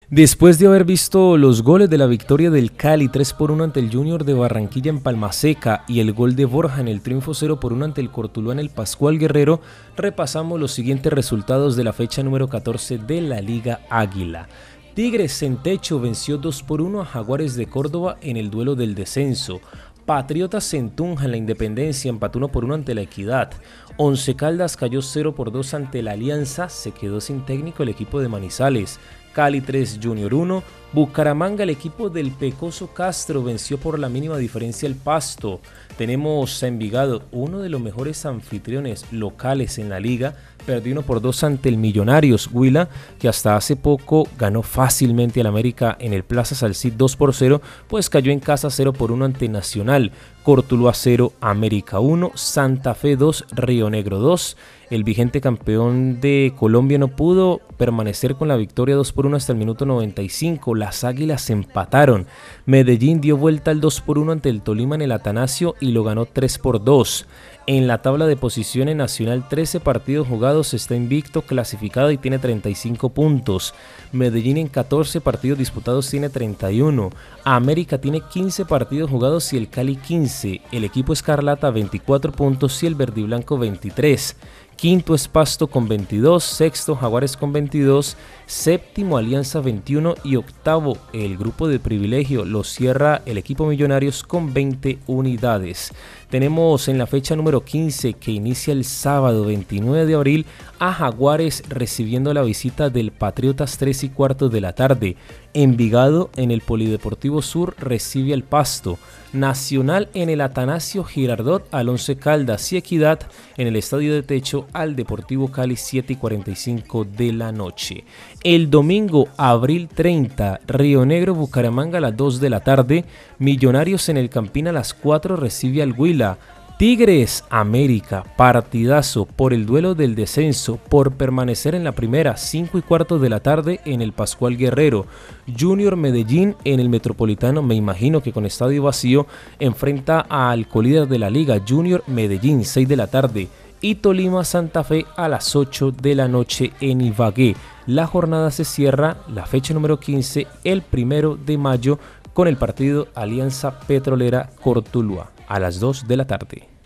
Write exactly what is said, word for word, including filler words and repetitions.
Después de haber visto los goles de la victoria del Cali tres por uno ante el Junior de Barranquilla en Palmaseca y el gol de Borja en el triunfo cero por uno ante el Cortuluá en el Pascual Guerrero, repasamos los siguientes resultados de la fecha número catorce de la Liga Águila. Tigres en Techo venció dos por uno a Jaguares de Córdoba en el duelo del descenso. Patriotas en Tunja en la Independencia empató uno por uno ante la Equidad. Once Caldas cayó cero por dos ante la Alianza, se quedó sin técnico el equipo de Manizales. Cali tres, Junior uno, Bucaramanga, el equipo del Pecoso Castro, venció por la mínima diferencia el Pasto. Tenemos a Envigado, uno de los mejores anfitriones locales en la liga, perdió uno por dos ante el Millonarios. Huila, que hasta hace poco ganó fácilmente al América en el Plaza Salcid dos por cero, pues cayó en casa cero por uno ante Nacional. Cortuluá cero, América uno, Santa Fe dos, Río Negro dos. El vigente campeón de Colombia no pudo permanecer con la victoria dos por uno hasta el minuto noventa y cinco. Las Águilas empataron. Medellín dio vuelta al dos por uno ante el Tolima en el Atanasio y lo ganó tres por dos. En la tabla de posiciones, Nacional trece partidos jugados, está invicto, clasificado y tiene treinta y cinco puntos. Medellín en catorce partidos disputados tiene treinta y uno. América tiene quince partidos jugados y el Cali quince. El equipo Escarlata veinticuatro puntos y el Verdiblanco veintitrés. Quinto es Pasto con veintidós, sexto Jaguares con veintidós, séptimo Alianza veintiuno y octavo el grupo de privilegio lo cierra el equipo Millonarios con veinte unidades. Tenemos en la fecha número quince que inicia el sábado veintinueve de abril a Jaguares recibiendo la visita del Patriotas tres y cuarto de la tarde. Envigado en el Polideportivo Sur recibe al Pasto. Nacional en el Atanasio Girardot al Once Caldas y Equidad en el Estadio de Techo al Deportivo Cali siete y cuarenta y cinco de la noche. El domingo, abril treinta, Río Negro Bucaramanga a las dos de la tarde, Millonarios en el Campín a las cuatro recibe al Huila. Tigres América, partidazo por el duelo del descenso, por permanecer en la primera, cinco y cuarto de la tarde en el Pascual Guerrero. Junior Medellín en el Metropolitano, me imagino que con estadio vacío, enfrenta al colíder de la liga, Junior Medellín, seis de la tarde. Y Tolima Santa Fe a las ocho de la noche en Ibagué. La jornada se cierra, la fecha número quince, el primero de mayo, con el partido Alianza Petrolera Cortuluá a las dos de la tarde.